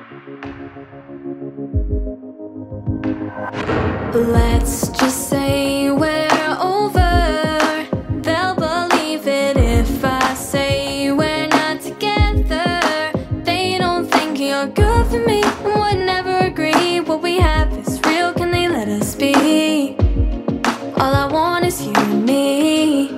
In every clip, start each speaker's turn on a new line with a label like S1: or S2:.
S1: Let's just say we're over. They'll believe it if I say we're not together. They don't think you're good for me and would never agree. What we have is real, can they let us be? All I want is you and me.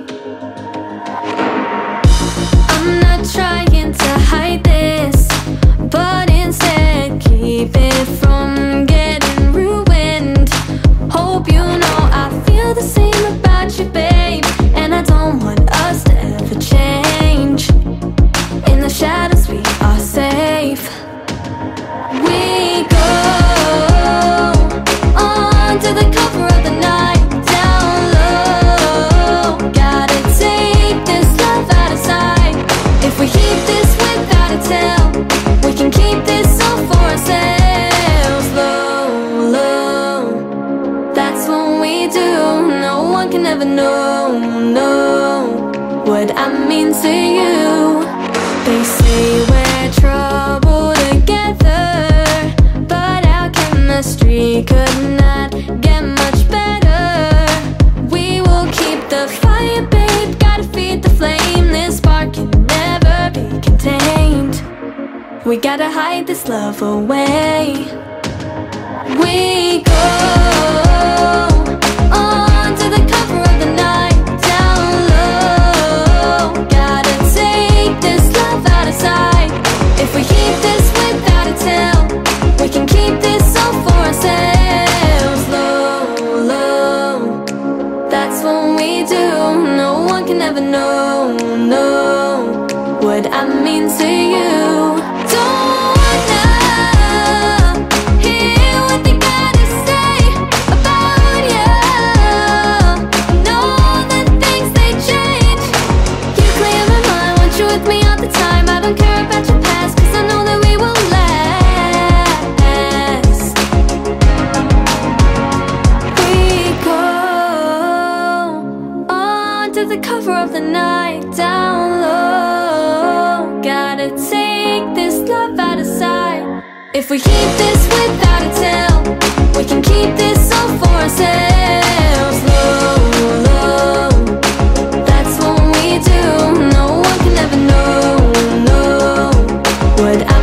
S1: I'm not trying to hide this, but instead keep it from getting ruined. Hope you know I feel the same about you, babe, and I don't want us to ever change. In the shadows we are safe. We go under the cover of the night, down low. Gotta take this love out of sight. If we keep this without a tell, we can keep this all for ourselves. Low, low, that's what we do. No one can ever know, what I mean to you. They say we're trouble together, but our chemistry could not get much better. We will keep the fire, babe, gotta feed the flame. This spark can never be contained. We gotta hide this love away. We go under the cover of the night, down low. Gotta take this love out of sight. If we keep this without a tell, we can keep this all for ourselves. Low, low, that's what we do. No one can ever know, what I mean to you. Don't wanna hear what they gotta say about you. Know that things they change. You clear my mind, want you with me all the time. I don't care about your past, cause I know that we will last. We go under the cover of the night, down low. Gotta take this love out of sight. If we keep this without a tell, we can keep this all for ourselves. Low, low, that's what we do. No one can ever know, what I